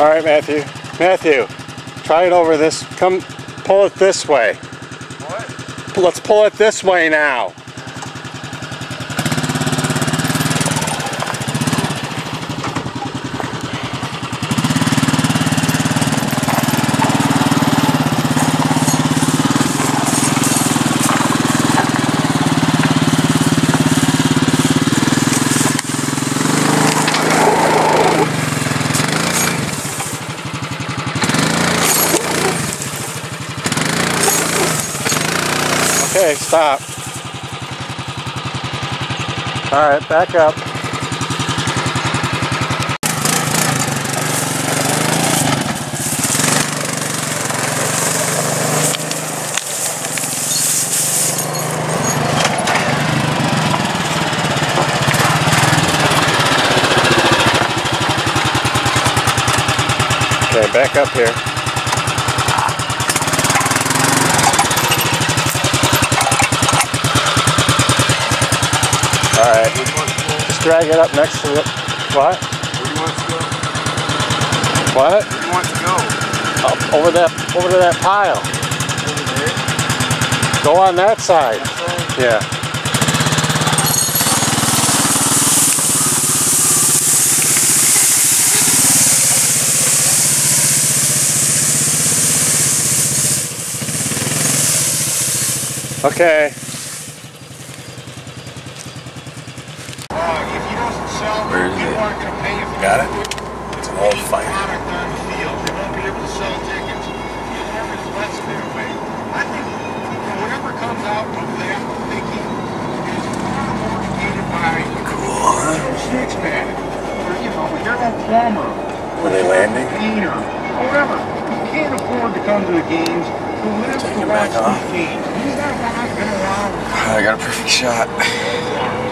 All right, Matthew. Matthew, try it over this. Come, pull it this way. What? Let's pull it this way now. Okay, stop. All right, back up. Okay, back up here. Alright, just drag it up next to the... What? Where do you want it to go? What? Where do you want it to go? Up over to that pile. Over there? Go on that side. That side? Yeah. Okay. Where is it? Got it? It's an old fight. They won't be able to sell tickets. Everything's less their way. I think whatever comes out of that thinking is far more negated by six man, or your own plumber. Were they landing? Painter, or whatever. You can't afford to come to the games. Who lives to watch these games? These guys have been around. I got a perfect shot.